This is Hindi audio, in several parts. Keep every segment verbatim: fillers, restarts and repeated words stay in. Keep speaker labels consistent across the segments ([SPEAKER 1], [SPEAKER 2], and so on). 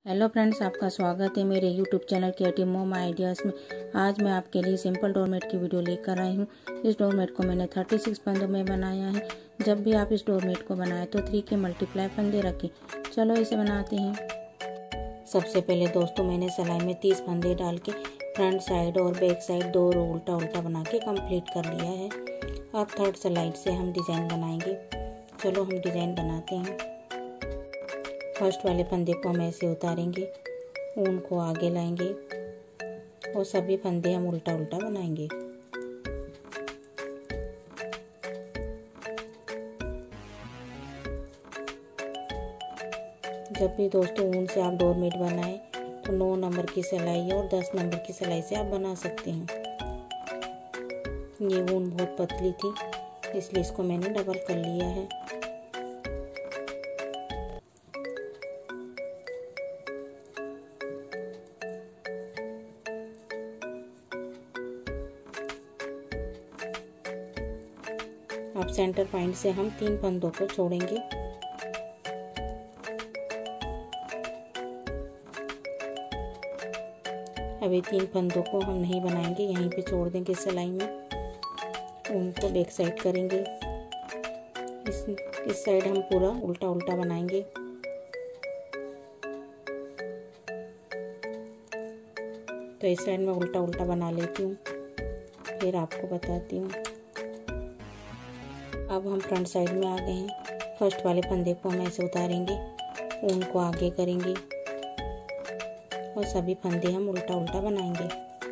[SPEAKER 1] हेलो फ्रेंड्स, आपका स्वागत है मेरे YouTube channel creative mom ideas में। आज मैं आपके लिए सिंपल डोरमेट की वीडियो लेकर आई हूँ। इस डोरमेट को मैंने छत्तीस फंदों में बनाया है। जब भी आप इस डोरमेट को बनाएं तो थ्री के मल्टीप्लाई फंदे रखें। चलो इसे बनाते हैं। सबसे पहले दोस्तों मैंने सिलाई में तीस फंदे डाल के फ्रंट साइड और बैक साइड दो रो उल्टा उल्टा बना के कंप्लीट कर लिया है। अब थर्ड साइड से हम डिज़ाइन बनाएंगे। चलो हम डिज़ाइन बनाते हैं। फर्स्ट वाले फंदे को हम ऐसे उतारेंगे, ऊन को आगे लाएंगे और सभी फंदे हम उल्टा उल्टा बनाएंगे। जब भी दोस्तों ऊन से आप डोरमेट बनाएं तो नौ नंबर की सिलाई और दस नंबर की सिलाई से आप बना सकते हैं। ये ऊन बहुत पतली थी इसलिए इसको मैंने डबल कर लिया है। अब सेंटर पॉइंट से हम तीन फंदों को छोड़ेंगे। अभी तीन फंदों को हम नहीं बनाएंगे, यहीं पे छोड़ देंगे सिलाई में। उनको बैक साइड करेंगे। इस इस साइड हम पूरा उल्टा उल्टा बनाएंगे। तो इस साइड में उल्टा उल्टा बना लेती हूँ, फिर आपको बताती हूँ। अब हम फ्रंट साइड में आ गए हैं। फर्स्ट वाले फंदे को हम ऐसे उतारेंगे, ऊन को आगे करेंगे और सभी फंदे हम उल्टा उल्टा बनाएंगे।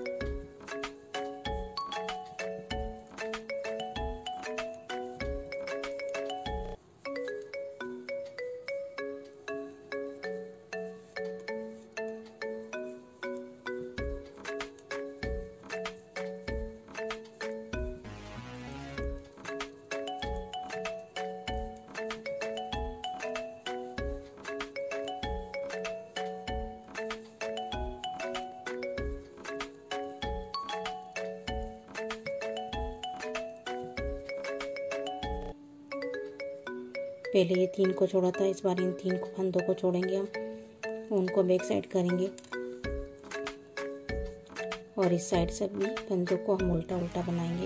[SPEAKER 1] पहले ये तीन को छोड़ा था, इस बार इन तीन को फंदों को छोड़ेंगे हम। उनको बैक साइड करेंगे और इस साइड से भी फंदों को हम उल्टा उल्टा बनाएंगे।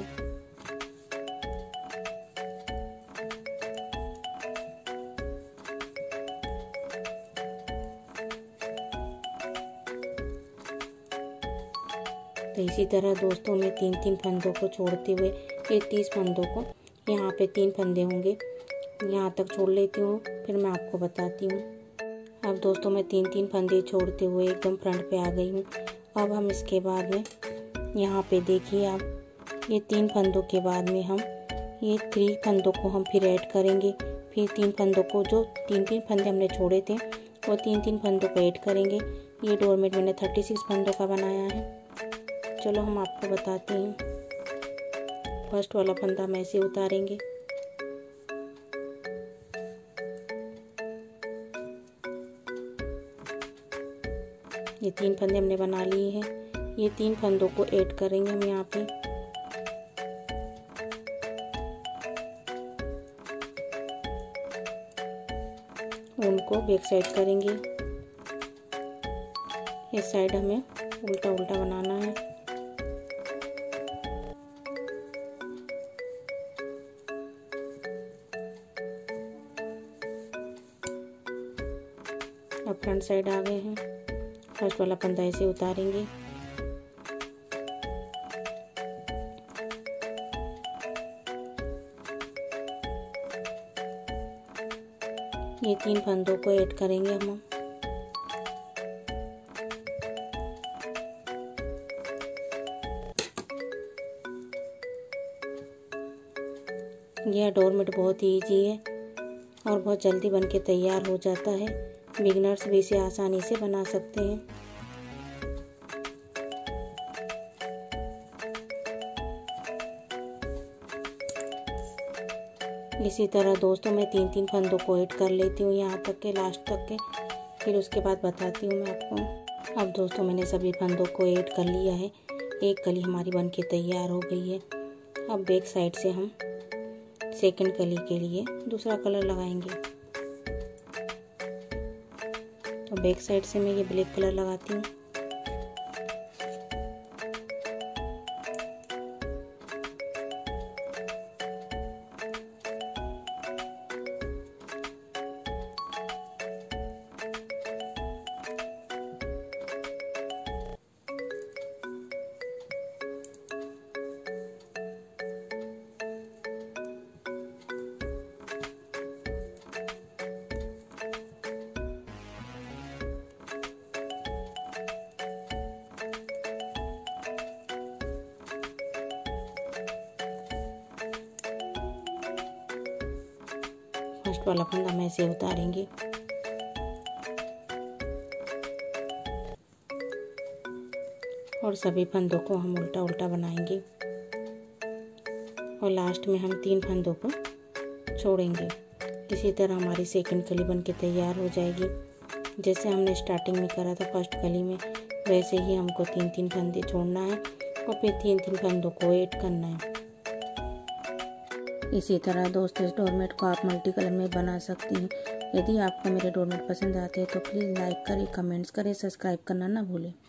[SPEAKER 1] तो इसी तरह दोस्तों मैं तीन तीन फंदों को छोड़ते हुए ये तीस फंदों को, यहाँ पे तीन फंदे होंगे, यहाँ तक छोड़ लेती हूँ, फिर मैं आपको बताती हूँ। अब दोस्तों मैं तीन तीन फंदे छोड़ते हुए एकदम फ्रंट पे आ गई हूँ। अब हम इसके बाद में यहाँ पे देखिए आप, ये तीन फंदों के बाद में हम ये थ्री फंदों को हम फिर ऐड करेंगे। फिर तीन फंदों को, जो तीन तीन फंदे हमने छोड़े थे वो तीन तीन फंदों को ऐड करेंगे। ये डोरमेट मैंने थर्टी सिक्स फंदों का बनाया है। चलो हम आपको बताते हैं। फर्स्ट वाला फंदा हम ऐसे उतारेंगे, ये तीन फंदे हमने बना लिए हैं। ये तीन फंदों को ऐड करेंगे हम यहाँ पे। उनको बैक साइड करेंगे। इस साइड हमें उल्टा उल्टा बनाना है। अब फ्रंट साइड आ गए हैं। फर्स्ट वाला फंदा ऐसे उतारेंगे, ये तीन फंदों को ऐड करेंगे हम। यह डोरमेट बहुत ही इजी है और बहुत जल्दी बन के तैयार हो जाता है। बिगिनर्स भी इसे आसानी से बना सकते हैं। इसी तरह दोस्तों मैं तीन तीन फंदों को ऐड कर लेती हूँ यहाँ तक के, लास्ट तक के, फिर उसके बाद बताती हूँ मैं आपको। अब दोस्तों मैंने सभी फंदों को ऐड कर लिया है। एक कली हमारी बन के तैयार हो गई है। अब बैक साइड से हम सेकंड कली के लिए दूसरा कलर लगाएंगे। तो तो बैक साइड से मैं ये ब्लैक कलर लगाती हूँ। फर्स्ट वाला फंदा में से उतारेंगे। और सभी फंदों को हम उल्टा उल्टा बनाएंगे और लास्ट में हम तीन फंदों को छोड़ेंगे। इसी तरह हमारी सेकंड कली बन के तैयार हो जाएगी। जैसे हमने स्टार्टिंग में करा था फर्स्ट कली में, वैसे ही हमको तीन तीन फंदे छोड़ना है और फिर तीन तीन फंदों को ऐड करना है। इसी तरह दोस्तों इस डोरमेट को आप मल्टी कलर में बना सकती हैं। यदि आपको मेरे डोरमेट पसंद आते हैं तो प्लीज़ लाइक करें, कमेंट्स करें, सब्सक्राइब करना ना भूलें।